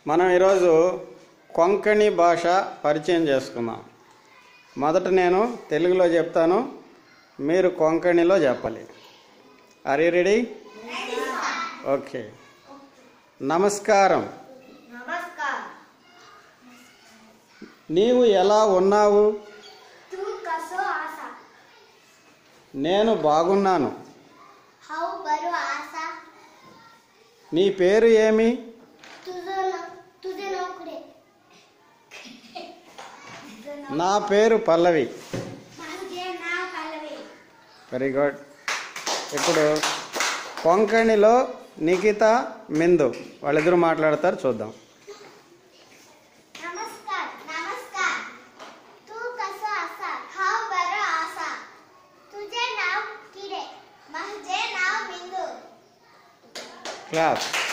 మనం ఈరోజు కొంకణి భాష పరిచయం చేసుకుందాం. మొదట నేను తెలుగులో చెప్తాను, మీరు కొంకణిలో చెప్పాలి. Are you ready? ఓకే. నమస్కారం. నీవు ఎలా ఉన్నావు? నేను బాగున్నాను. నీ పేరు ఏమి? నా పేరు పల్లవి. Very good. ఇప్పుడు కొంకణిలో నిఖిత, మిందు వాళ్ళిద్దరూ మాట్లాడతారు, చూద్దాం. క్లాస్.